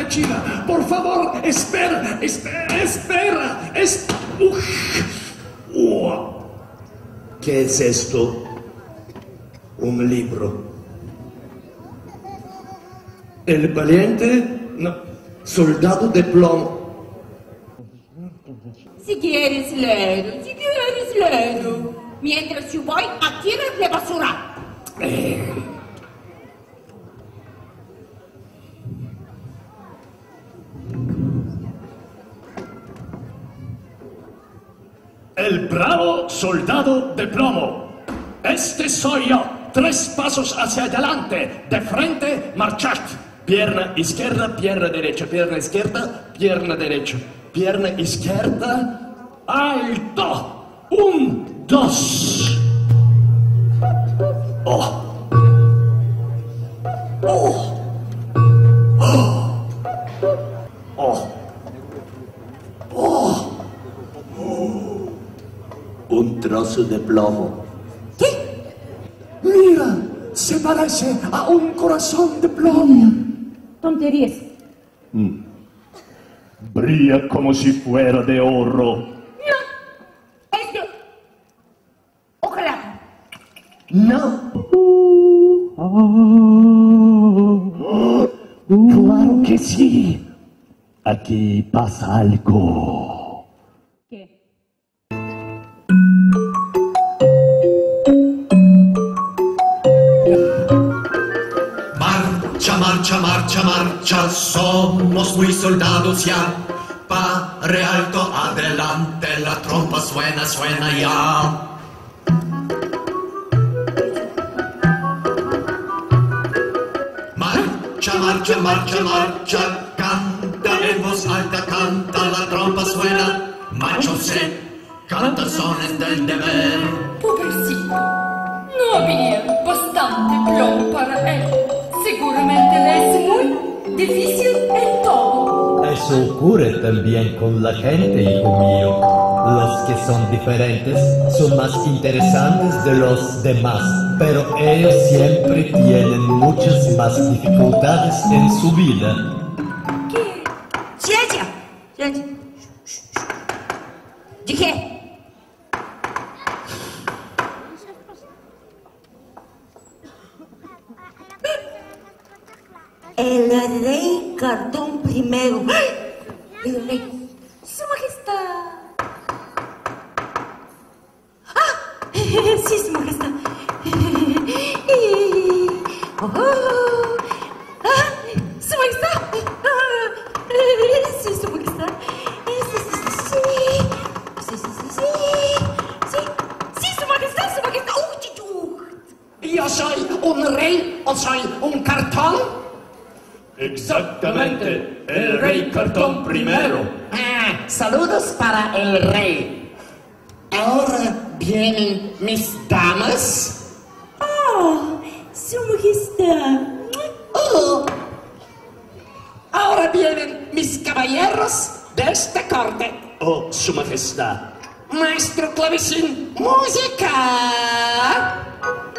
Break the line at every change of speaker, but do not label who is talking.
chica. Por favor, espera. ¿Qué es esto? Un libro. El valiente soldado de plomo.
Si quieres leerlo. Mientras yo voy a tirar la basura.
El bravo soldado de plomo. Este soy yo. 3 pasos hacia adelante. De frente, marchad. Pierna izquierda, pierna derecha. Pierna izquierda, pierna derecha. Pierna izquierda. ¡Alto! 1, 2. Oh. Oh. Oh. Oh. Oh. Un trozo de plomo.
¿Qué?
Mira, se parece a un corazón de plomo.
Tonterías.
Brilla como si fuera de oro.
No. Esto. Ojalá.
No. Claro que sí. Aquí pasa algo.
¿Qué?
Marcha, somos muy soldados ya. Pare alto, adelante, la trompa suena ya. Marcha, canta en voz alta, canta, la trompa suena. Macho se canta sones del deber.
Pobrecito, no había bastante plomo para él. Seguramente le es muy difícil en todo.
Eso ocurre también con la gente, hijo mío. Los que son diferentes son más interesantes de los demás, pero ellos siempre tienen muchas más dificultades en su vida.
¿Qué? Silencio. Dije. El rey Cartón primero. El rey. Su majestad. Sí, su majestad. Su majestad. Sí, su majestad. Sí, su majestad.
Yo soy un rey o soy un cartón. Exactamente, el rey Cartón primero.
Saludos para el rey. Ahora vienen mis damas.
Oh, su majestad.
Oh. Ahora vienen mis caballeros de esta corte.
Oh, su majestad.
Maestro clavecín, música.